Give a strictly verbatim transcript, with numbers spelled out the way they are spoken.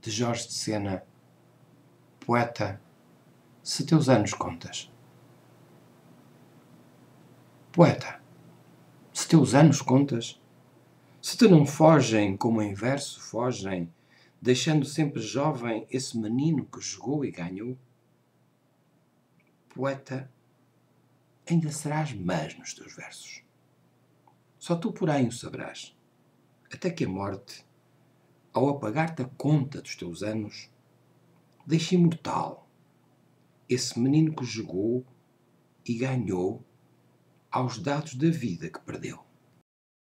de Jorge de Sena, poeta, se teus anos contas. Poeta, se teus anos contas, se te não fogem como em verso fogem, deixando sempre jovem esse menino que jogou e ganhou. Poeta, ainda serás mas nos teus versos. Só tu, porém, o saberás, até que a morte, ao apagar-te a conta dos teus anos, deixe imortal esse menino que jogou e ganhou aos dados da vida que perdeu.